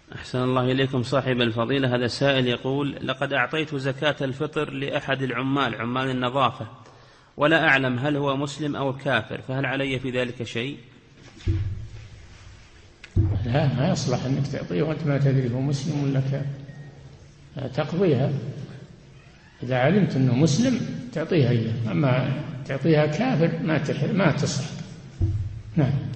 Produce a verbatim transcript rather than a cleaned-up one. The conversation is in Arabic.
أحسن الله إليكم صاحب الفضيلة. هذا سائل يقول: لقد أعطيت زكاة الفطر لأحد العمال عمال النظافة ولا أعلم هل هو مسلم أو كافر، فهل علي في ذلك شيء؟ لا، ما يصلح أنك تعطيه وأنت ما تدري هو مسلم ولا كافر، تقضيها إذا علمت أنه مسلم تعطيها إياه، أما تعطيها كافر ما ما تصح. نعم.